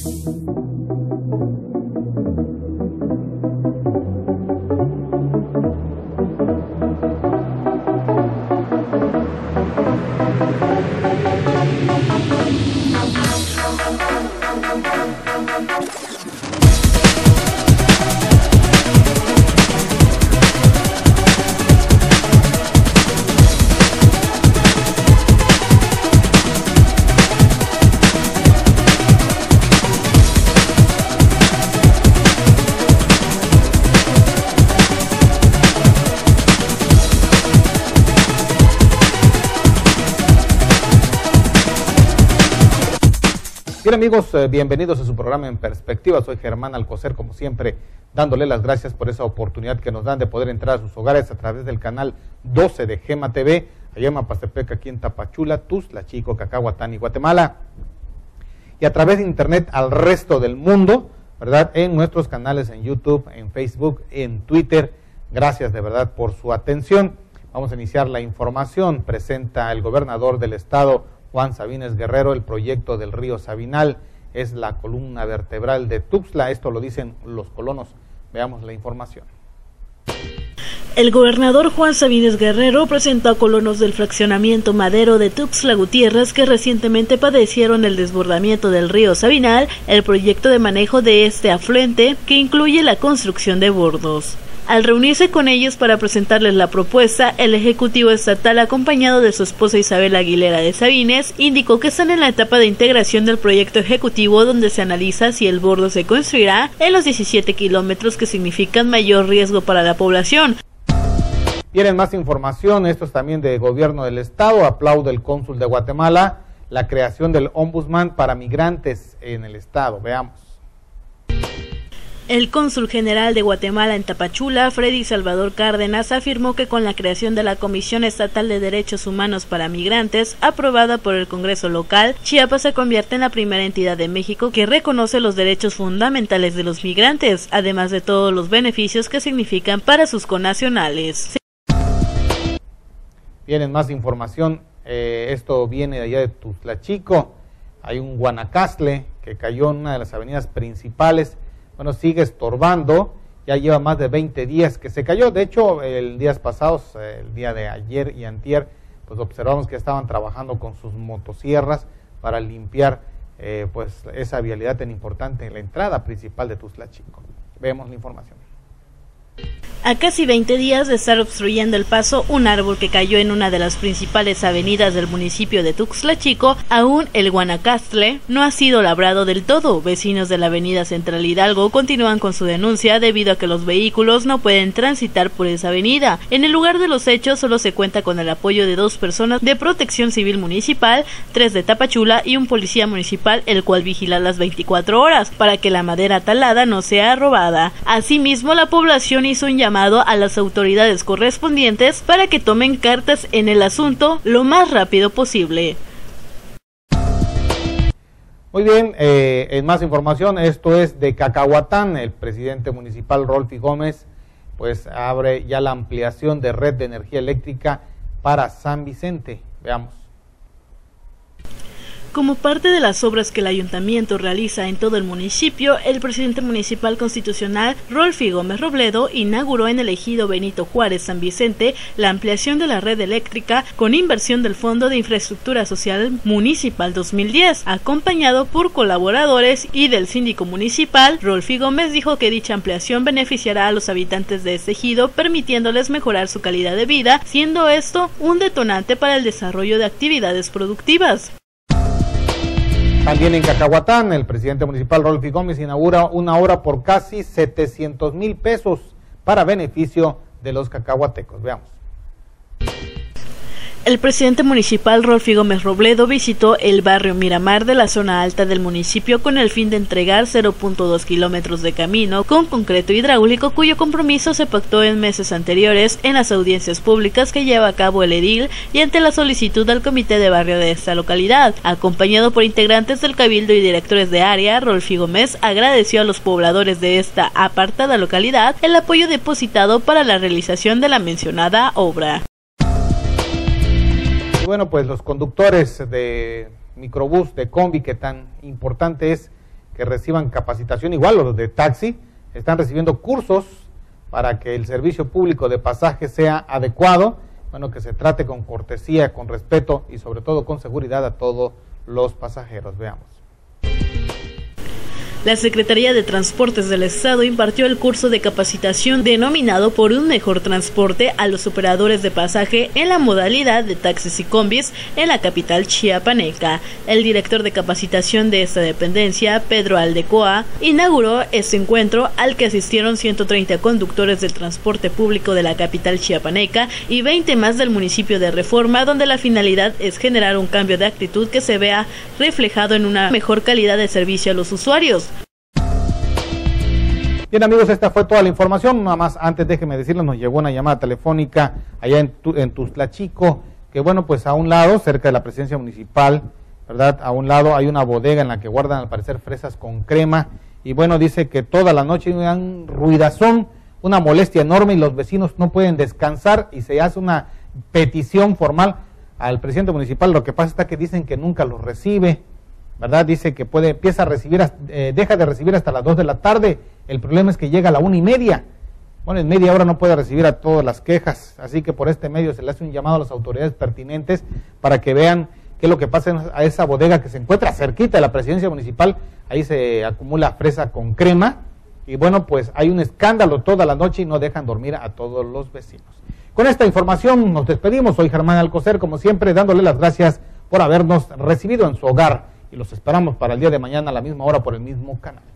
Bien amigos, bienvenidos a su programa En Perspectiva. Soy Germán Alcocer, como siempre, dándole las gracias por esa oportunidad que nos dan de poder entrar a sus hogares a través del canal 12 de Gema TV, allá en Mapastepec, aquí en Tapachula, Tuxtla Chico, Cacahuatán y Guatemala, y a través de internet al resto del mundo, ¿verdad? En nuestros canales en YouTube, en Facebook, en Twitter. Gracias de verdad por su atención. Vamos a iniciar la información. Presenta el gobernador del estado, Juan Sabines Guerrero, el proyecto del río Sabinal. Es la columna vertebral de Tuxtla. Esto lo dicen los colonos. Veamos la información. El gobernador Juan Sabines Guerrero presentó a colonos del fraccionamiento Madero de Tuxtla Gutiérrez que recientemente padecieron el desbordamiento del río Sabinal, el proyecto de manejo de este afluente que incluye la construcción de bordos. Al reunirse con ellos para presentarles la propuesta, el Ejecutivo Estatal, acompañado de su esposa Isabel Aguilera de Sabines, indicó que están en la etapa de integración del proyecto ejecutivo donde se analiza si el bordo se construirá en los 17 kilómetros que significan mayor riesgo para la población. Tienen más información, esto es también de gobierno del estado. Aplaude el cónsul de Guatemala la creación del ombudsman para migrantes en el estado. Veamos. El cónsul general de Guatemala en Tapachula, Freddy Salvador Cárdenas, afirmó que con la creación de la Comisión Estatal de Derechos Humanos para Migrantes, aprobada por el Congreso local, Chiapas se convierte en la primera entidad de México que reconoce los derechos fundamentales de los migrantes, además de todos los beneficios que significan para sus connacionales. Tienen más información, esto viene de allá de Tuxtla Chico. Hay un guanacaste que cayó en una de las avenidas principales. Bueno, sigue estorbando, ya lleva más de 20 días que se cayó. De hecho, el días pasados, el día de ayer y antier, pues observamos que estaban trabajando con sus motosierras para limpiar pues esa vialidad tan importante en la entrada principal de Tuxtla Chico. Vemos la información. A casi 20 días de estar obstruyendo el paso un árbol que cayó en una de las principales avenidas del municipio de Tuxtla Chico, aún el guanacaste no ha sido labrado del todo. Vecinos de la avenida Central Hidalgo continúan con su denuncia debido a que los vehículos no pueden transitar por esa avenida. En el lugar de los hechos solo se cuenta con el apoyo de 2 personas de Protección Civil Municipal, 3 de Tapachula y un policía municipal, el cual vigila las 24 horas para que la madera talada no sea robada. Asimismo, la población hizo un llamado a las autoridades correspondientes para que tomen cartas en el asunto lo más rápido posible. Muy bien, en más información, esto es de Cacahuatán. El presidente municipal Rolfi Gómez pues abre ya la ampliación de red de energía eléctrica para San Vicente. Veamos. Como parte de las obras que el ayuntamiento realiza en todo el municipio, el presidente municipal constitucional Rolfi Gómez Robledo inauguró en el ejido Benito Juárez San Vicente la ampliación de la red eléctrica con inversión del Fondo de Infraestructura Social Municipal 2010, acompañado por colaboradores y del síndico municipal. Rolfi Gómez dijo que dicha ampliación beneficiará a los habitantes de este ejido, permitiéndoles mejorar su calidad de vida, siendo esto un detonante para el desarrollo de actividades productivas. También en Cacahuatán, el presidente municipal Rolfi Gómez inaugura una obra por casi 700,000 pesos para beneficio de los cacahuatecos. Veamos. El presidente municipal Rolfi Gómez Robledo visitó el barrio Miramar de la zona alta del municipio con el fin de entregar 0.2 kilómetros de camino con concreto hidráulico, cuyo compromiso se pactó en meses anteriores en las audiencias públicas que lleva a cabo el edil y ante la solicitud al comité de barrio de esta localidad. Acompañado por integrantes del cabildo y directores de área, Rolfi Gómez agradeció a los pobladores de esta apartada localidad el apoyo depositado para la realización de la mencionada obra. Y bueno, pues los conductores de microbús, de combi, que tan importante es que reciban capacitación, igual los de taxi, están recibiendo cursos para que el servicio público de pasaje sea adecuado, bueno, que se trate con cortesía, con respeto y sobre todo con seguridad a todos los pasajeros. Veamos. La Secretaría de Transportes del Estado impartió el curso de capacitación denominado Por un mejor transporte a los operadores de pasaje en la modalidad de taxis y combis en la capital chiapaneca. El director de capacitación de esta dependencia, Pedro Aldecoa, inauguró este encuentro al que asistieron 130 conductores del transporte público de la capital chiapaneca y 20 más del municipio de Reforma, donde la finalidad es generar un cambio de actitud que se vea reflejado en una mejor calidad de servicio a los usuarios. Bien amigos, esta fue toda la información. Nada más antes déjenme decirles, nos llegó una llamada telefónica allá en Tuxtlachico, que bueno, pues a un lado, cerca de la presidencia municipal, ¿verdad? A un lado hay una bodega en la que guardan al parecer fresas con crema, y bueno, dice que toda la noche hay un ruidazón, una molestia enorme y los vecinos no pueden descansar y se hace una petición formal al presidente municipal. Lo que pasa está que dicen que nunca los recibe, ¿verdad? Dice que empieza a recibir, deja de recibir hasta las 2 de la tarde. El problema es que llega a la 1:30. Bueno, en media hora no puede recibir a todas las quejas, así que por este medio se le hace un llamado a las autoridades pertinentes para que vean qué es lo que pasa a esa bodega que se encuentra cerquita de la presidencia municipal. Ahí se acumula fresa con crema y bueno, pues hay un escándalo toda la noche y no dejan dormir a todos los vecinos. Con esta información nos despedimos. Soy Germán Alcocer, como siempre, dándole las gracias por habernos recibido en su hogar y los esperamos para el día de mañana a la misma hora por el mismo canal.